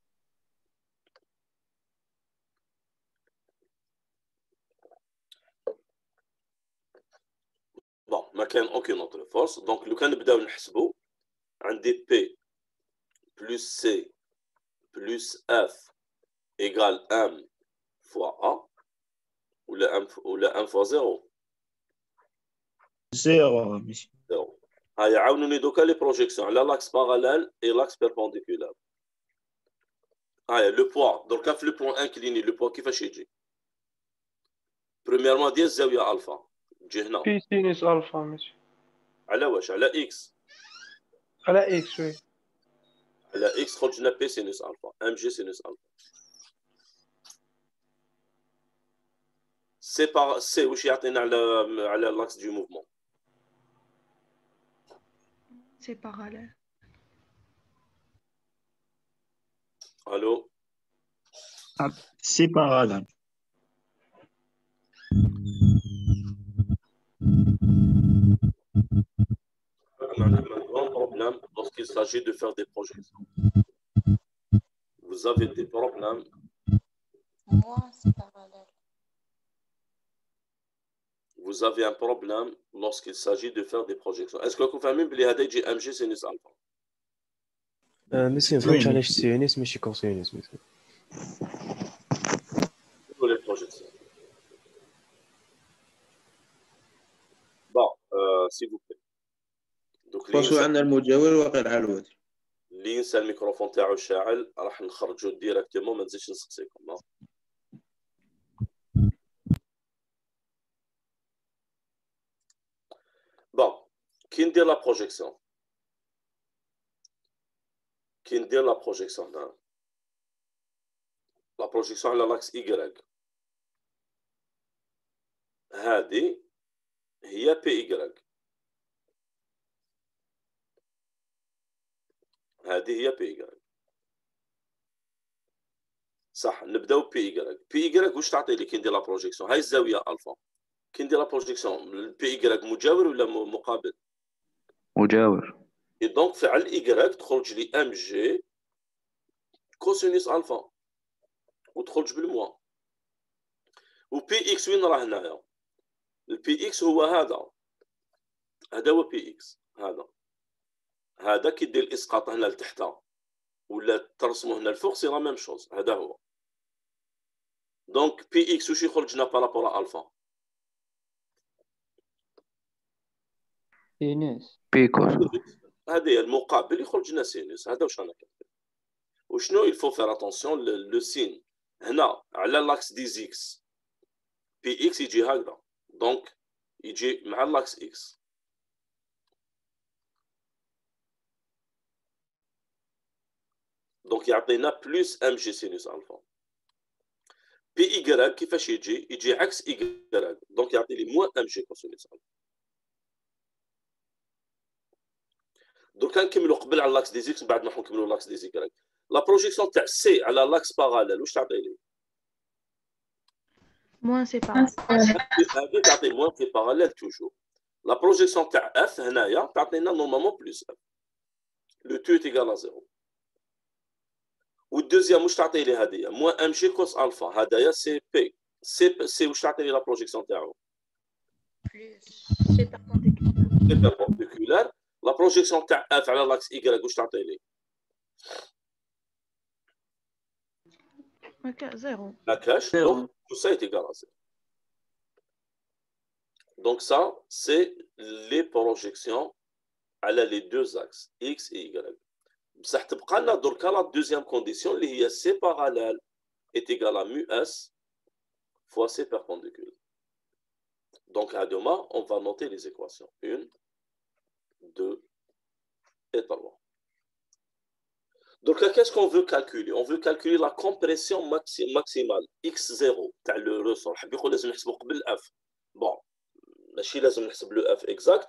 S1: بون ما كاين اوكين اوتر فورس دونك لو كان نبداو نحسبوا عندي بي بلس سي بلس اف ايغال ام فوا ا ولا ام فوا زيرو
S11: ماشي
S1: زيرو. هاي عاونوني دوكا لي بروجيكسيون على لاكس باراليل اي لاكس بيربونديكولار. هاي لو بوا دركا في لو بوان انكليني لو بوا كيفاش يجي؟ بريميرمون ديال الزاويه الفا تجي هنا
S10: بي سينوس الفا ماشي
S1: على واش على اكس
S10: على اكس وي
S1: على اكس خرجنا بي سينوس الفا ام جي سينوس الفا. سي بار سي واش يعطينا على لاكس دو موفمون؟
S8: سي باراليل.
S1: الو
S11: سي باراليل.
S1: On a un grand problème lorsqu'il s'agit de faire des projections. Vous avez des problèmes.
S12: Moi, c'est parallèle.
S1: Vous avez un problème lorsqu'il s'agit de faire des projections. Est-ce que vous fahmez que هذا يجي ام جي سينوس الفا؟
S4: مسيو فهمتش علاش سينوس ماشي كوسينوس مسيو.
S1: Pour les projections. Bon, s'il vous plaît. Donc
S6: واش عندنا المجاور واقع على الوتر.
S1: اللي ينسى الميكروفون تاعو شاعل راح نخرجو ديريكتومون ما نزيدش نسقسيكم. بون كي ندير لا بروجيكسيون هنا لا بروجيكسيون على لاكس Y هذه هي PY، هذه هي PY صح. نبداو PY واش تعطي لي كي ندير لا بروجيكسيون؟ هاي الزاويه الفا. كي ندير لا بروجيكسيون PY مجاور ولا مقابل؟
S6: مجاور.
S1: اي دونك فعل Y تخرج لي ام جي كوسينوس الفا وتخرج بالموا. وبي اكس وين راه هنايا؟ البي اكس هو هذا هو بي اكس. هذا كي دير الاسقاط هنا لتحت ولا ترسمه هنا الفوق سي لا ميم شوز. هذا هو. دونك بي اكس واش يخرج لنا بارابور الفا؟
S11: سينوس.
S6: بي كوس.
S1: هذا هي المقابل يخرج لنا سينوس. هذا واش انا كنقول. وشنو يلفو فير اتونسيون لو سين هنا على لاكس دي زيكس. بي اكس يجي هكذا دونك يجي مع لاكس اكس. دونك يعطينا بلس ام جي سينوس الفا. بي اي كيفاش يجي عكس اي دونك يعطي لي موان ام جي كوسينوس الفا. دوكا نكملوا قبل على لاكس دي زيكس بعد ما نكملوا لاكس دي زيكس. لا بروجيكسيون تاع سي على لاكس باراليل واش تعطي لي؟
S8: موان سي باراليل.
S1: هذه تعطي موان سي باراليل توجور. لا بروجيكسيون تاع اف هنايا تعطينا نورمالمون بلس اف. لو تو ايغال ا 0. والدوزيام واش تعطي لي هذه؟ موان ام جي كوس الفا. هذايا سي بي. سي واش تعطي لي لا بروجيكسيون تاعو؟
S2: بلس سي
S1: بيربونديكولار. لا بروجيكسيون تاع اف على لاكس اي واش تعطي لي؟
S8: زيرو.
S1: ما كاش. دونك tout ça est égal à 0. Donc ça c'est les projections على les deux axes x et y. بصح تبقى لنا دركا لا دوزيام كونديسيون اللي هي c parallèle est égal à mu s fois c perpendiculaire. Donc à demain on va noter les équations 1, 2 et 3. Donc là, qu'est-ce qu'on veut calculer? On veut calculer la compression maximale x0 تاع le ressort. حاب يقول لازم نحسبو قبل f. Bon, ماشي لازم نحسب le f exact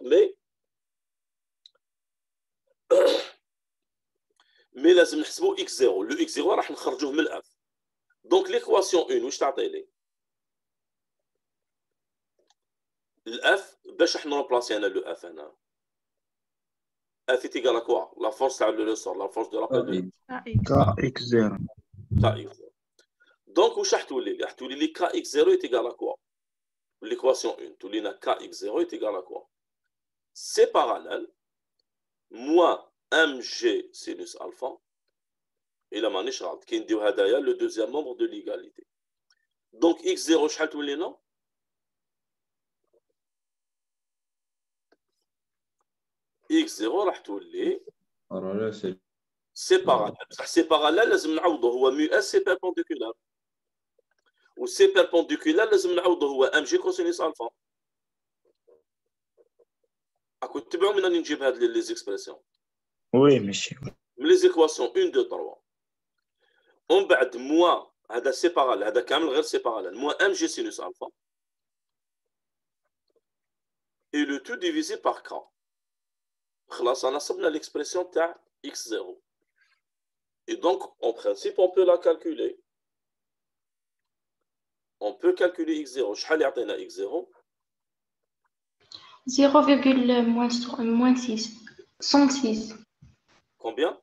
S1: mais لازم نحسبو x0. Le x0 راح نخرجوه من f. Donc l'équation 1 واش تعطي لي؟ الf باش راح نروبلاسي انا le f هنا. F est égal à quoi? La force à le ressort, la force de rappel de
S11: KX0.
S1: KX0. Donc, où est-ce KX0 est égal à quoi? L'équation 1, tout KX0 est égal à quoi? C parallèle moins mg sinus alpha. Et la maniche rad, qui est le deuxième membre de l'égalité. Donc, x0, où est non? x0 راح تولي سي باراليل. بصح سي باراليل لازم نعوضه هو مو اس سي بيربونديكولار. و سي بيربونديكولار لازم نعوضه هو ام جي كوسينوس الفا. راكم تتبعوا من راني نجيب هاد لي زيكسبرسيون؟
S11: وي ماشي
S1: من لي زيكواسيون 1 2 3. ومن بعد موا هذا سي باراليل هذا كامل غير سي باراليل موا ام جي سينوس الفا. اي لو تو ديفيزي بار كا. خلاص انا صبنا l'expression تاع x0. Et donc, en principe, on peut la calculer. On peut calculer x0. شحال يعطينا x0?
S3: 0,106.
S1: Combien?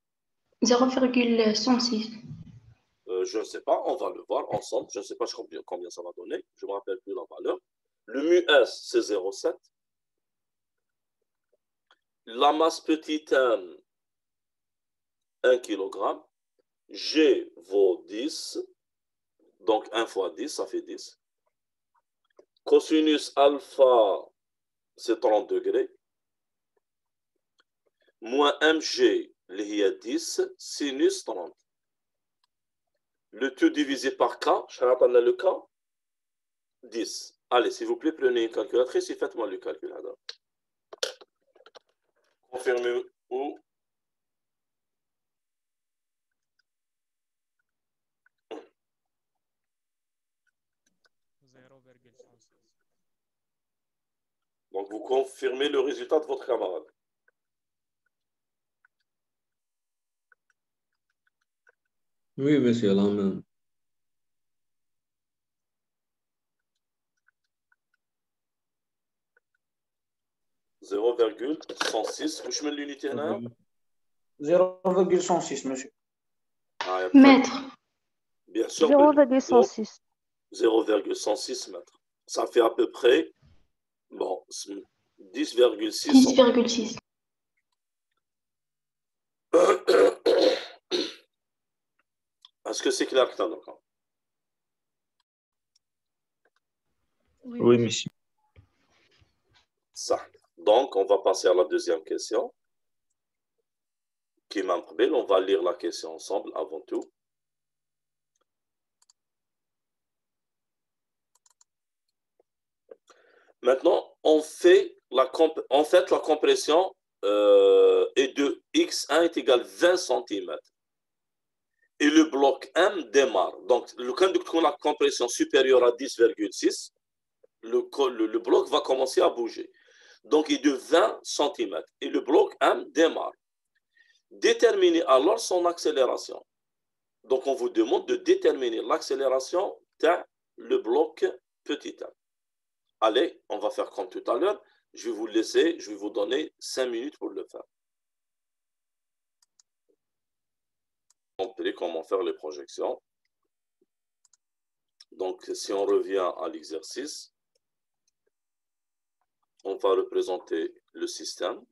S3: 0,106.
S1: Je ne sais pas, on va le voir ensemble. Je ne sais pas combien ça va donner. Je ne me rappelle plus la valeur. Le mu S, c'est 0,7. La masse petite m, 1 kg. G vaut 10. Donc 1 fois 10, ça fait 10. Cosinus alpha, c'est 30 degrés. Moins mg, اللي هي 10 sinus 30. Le tout divisé par K, je rappelle le K, 10. Allez, s'il vous plaît, prenez une calculatrice et faites-moi le calcul. Confirmez où. Donc, vous confirmez le résultat de votre camarade.
S7: Oui, monsieur, la même.
S1: 0,106. Où je mets l'unité là?
S13: 0,106, monsieur.
S3: Mètre.
S1: Bien sûr.
S14: 0,106.
S1: 0,106 mètres. Ça fait à peu près, bon, 10,6.
S3: 10,6.
S1: Est-ce que c'est clair que tu as d'accord?
S11: Oui, monsieur.
S1: Ça. Donc, on va passer à la deuxième question. Qui m'imprime. On va lire la question ensemble avant tout. Maintenant, en fait, la compression est de x1 est égal à 20 cm. Et le bloc M démarre. Donc, quand la compression supérieure à 10,6, le bloc va commencer à bouger. Donc, il est de 20 cm. Et le bloc M démarre. Déterminez alors son accélération. Donc, on vous demande de déterminer l'accélération de le bloc petit m. Allez, on va faire comme tout à l'heure. Je vais vous laisser, je vais vous donner 5 minutes pour le faire. Montrer comment faire les projections. Donc, si on revient à l'exercice, on va représenter le système.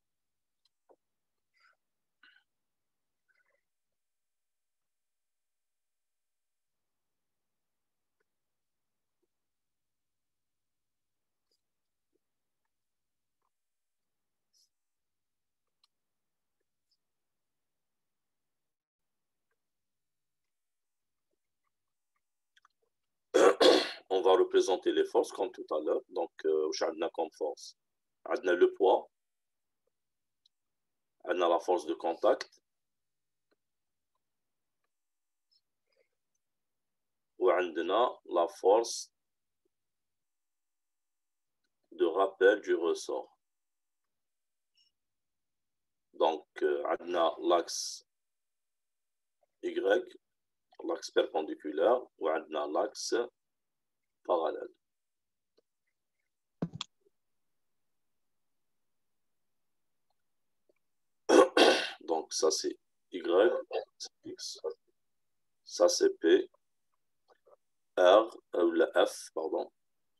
S1: On va représenter les forces comme tout à l'heure. Donc, on a comme force. On a le poids. On a la force de contact. On a la force de rappel du ressort. Donc, on a l'axe Y, l'axe perpendiculaire, ou on a l'axe parallèle. Donc, ça c'est Y, X, ça c'est P, R, ou la F, pardon.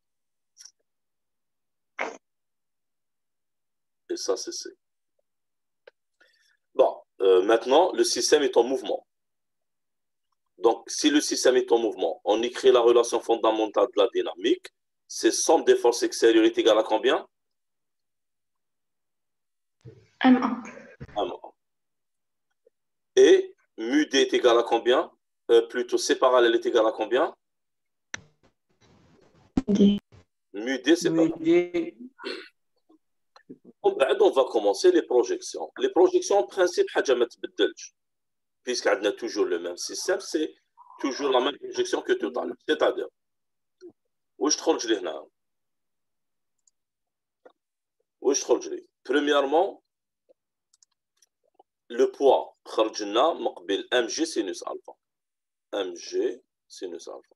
S1: Et ça c'est C. Bon, maintenant, le système est en mouvement. Donc, si le système est en mouvement, on écrit la relation fondamentale de la dynamique. C'est somme des forces extérieures est égale à combien?
S3: M1.
S1: M1. Et mu D est égal à combien? Plutôt C parallèle est égal à combien?
S3: D.
S1: Mu D, c'est parallèle. On va commencer les projections. Les projections, en principe, puisqu'on a toujours le même système, c'est toujours la même projection que tout à l'heure. C'est-à-dire, où je trouve là? Où je trouve premièrement, le poids, خرجنا مقبل mg sinus alpha. mg sinus alpha.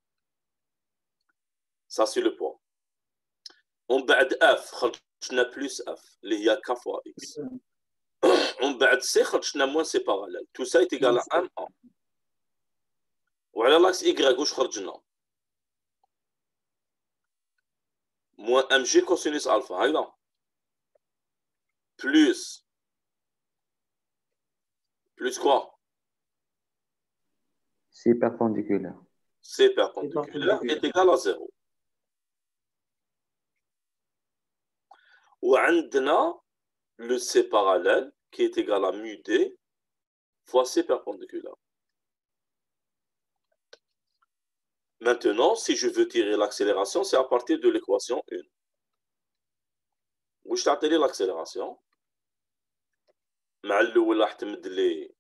S1: Ça, c'est le poids. On بعد f خرجنا plus f اللي هي k fois x. On بعد c خرجنا moins c parallèle. Tout ça est égal à m1. وعلى l'axe y واش خرجنا؟ moins mg cosinus alpha. هايلا. Plus quoi?
S6: C'est perpendiculaire.
S1: C perpendiculaire est égal à 0. وعندنا le C parallèle qui est égal à mu D fois C perpendiculaire. Maintenant, si je veux tirer l'accélération, c'est à partir de l'équation 1. Où je t'attends l'accélération. مع الأول راح تمد لي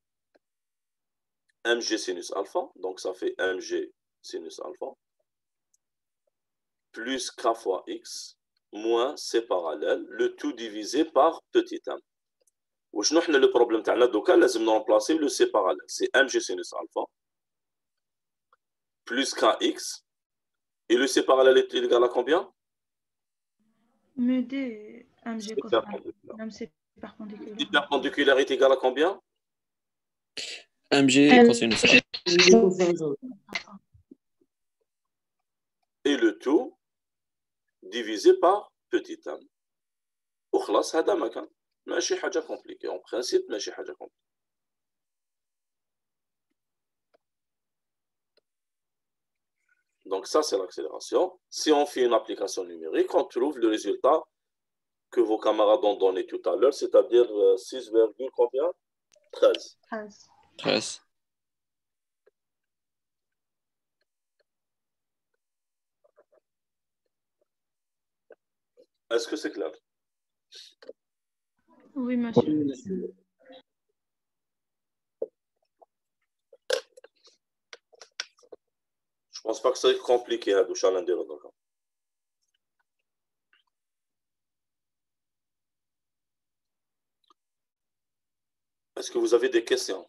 S1: mg sinus alpha, donc ça fait mg sinus alpha, plus k fois x, moins c parallèle, le tout divisé par petit m. وشنو حنا le problème تاعنا دوكا لازم remplacer le c parallèle, c'est mg sinus alpha, plus kx, et le c parallèle est égal à combien?
S8: Mu d mg cos même c'est perpendiculaire.
S1: Le perpendiculaire est égal à combien?
S5: mg cosinus alpha.
S1: Et le tout divisé par petit m. وخلاص هذا ما كان ماشي حاجة compliquée. En principe ماشي حاجة compliquée. Donc ça c'est l'accélération. Si on fait une application numérique, on trouve le résultat que vos camarades ont donné tout à l'heure, c'est-à-dire 6, combien? 13.
S5: 13.
S1: Est-ce que c'est clair?
S8: Oui, monsieur.
S1: Je pense pas que c'est compliqué à toucher à l'indépendant. Est-ce que vous avez des questions?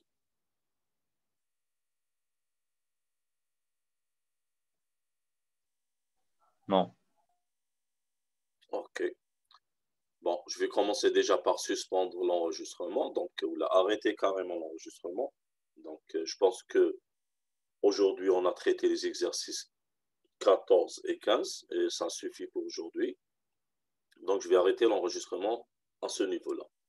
S11: Non.
S1: Ok. Bon, je vais commencer déjà par suspendre l'enregistrement, donc ou arrêter carrément l'enregistrement. Donc, je pense que aujourd'hui, on a traité les exercices 14 et 15, et ça suffit pour aujourd'hui. Donc, je vais arrêter l'enregistrement à ce niveau-là.